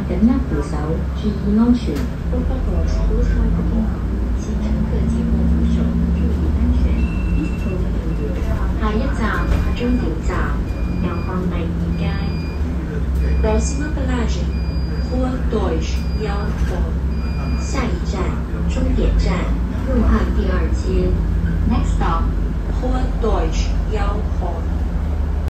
緊握扶手，注意安全。 Por favor, use microphone. 请乘客紧握扶手，注意安全。下一站終點站右方第二街。Próxima paragem, Rua 2, Yalfo。下一站终点站路汉第二街。Next stop, Rua 2, Yalfo。